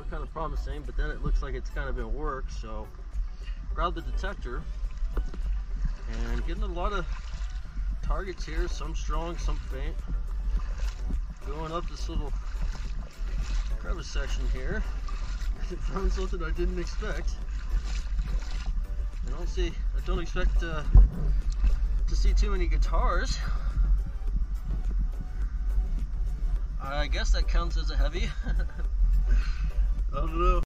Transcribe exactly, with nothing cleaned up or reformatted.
looked kind of promising, but then it looks like it's kind of been worked. So grab the detector and getting a lot of targets here, some strong, some faint. Going up this little crevice section here. I found something I didn't expect. I don't see, I don't expect uh, to see too many guitars. I guess that counts as a heavy. I don't know.